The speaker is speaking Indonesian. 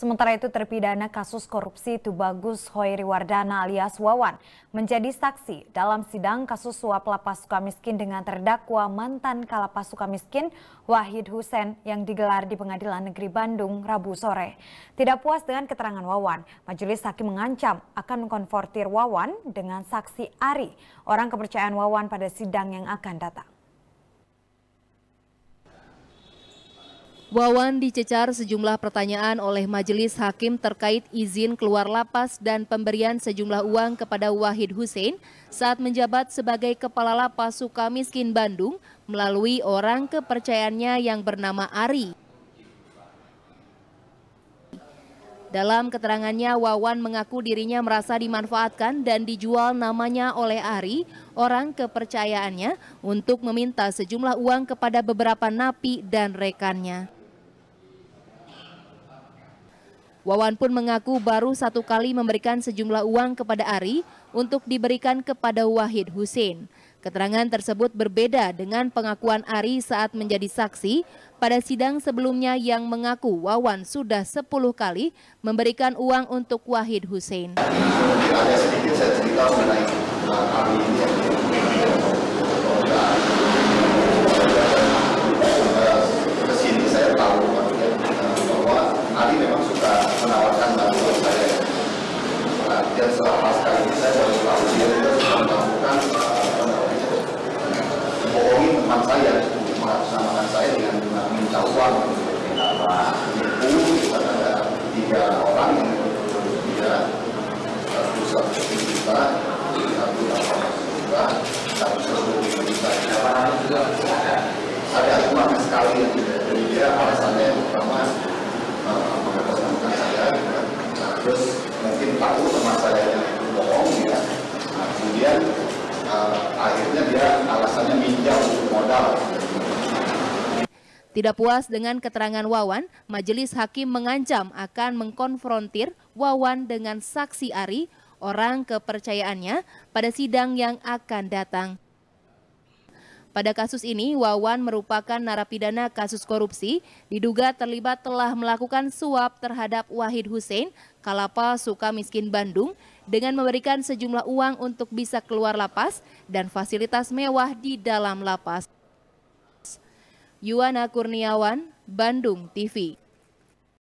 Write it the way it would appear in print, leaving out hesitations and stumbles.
Sementara itu terpidana kasus korupsi Tubagus Hoiriwardana alias Wawan menjadi saksi dalam sidang kasus suap Lapas Sukamiskin dengan terdakwa mantan Kalapas Sukamiskin Wahid Hussein yang digelar di Pengadilan Negeri Bandung Rabu sore. Tidak puas dengan keterangan Wawan, majelis hakim mengancam akan mengkonfrontir Wawan dengan saksi Ari, orang kepercayaan Wawan pada sidang yang akan datang. Wawan dicecar sejumlah pertanyaan oleh majelis hakim terkait izin keluar lapas dan pemberian sejumlah uang kepada Wahid Hussein saat menjabat sebagai Kepala Lapas Sukamiskin Bandung melalui orang kepercayaannya yang bernama Ari. Dalam keterangannya, Wawan mengaku dirinya merasa dimanfaatkan dan dijual namanya oleh Ari, orang kepercayaannya, untuk meminta sejumlah uang kepada beberapa napi dan rekannya. Wawan pun mengaku baru satu kali memberikan sejumlah uang kepada Ari untuk diberikan kepada Wahid Hussein. Keterangan tersebut berbeda dengan pengakuan Ari saat menjadi saksi pada sidang sebelumnya yang mengaku Wawan sudah 10 kali memberikan uang untuk Wahid Hussein. Ada sedikit saya cerita mengenai Ari ini yang kesini saya tahu bahwa Ari memang suka menawarkan bantuan saya. Dan selama sekali ini saya baru tahu dia sudah melakukan membohongi teman saya, mengatasnamakan saya dengan minta uang. Menipu, ada 3 orang yang dia 1 juta, 1 juta, 1 juta. Ada cuma sekali yang dari dia alasannya yang pertama mengatasnamakan saya, terus mungkin tahu teman saya yang bohong ya. Kemudian akhirnya dia alasannya minjam untuk modal. Tidak puas dengan keterangan Wawan, majelis hakim mengancam akan mengkonfrontir Wawan dengan saksi Ari, orang kepercayaannya, pada sidang yang akan datang. Pada kasus ini, Wawan merupakan narapidana kasus korupsi, diduga terlibat telah melakukan suap terhadap Wahid Hussein, Kalapas Sukamiskin Bandung, dengan memberikan sejumlah uang untuk bisa keluar lapas dan fasilitas mewah di dalam lapas. Yuwana Kurniawan, Bandung TV.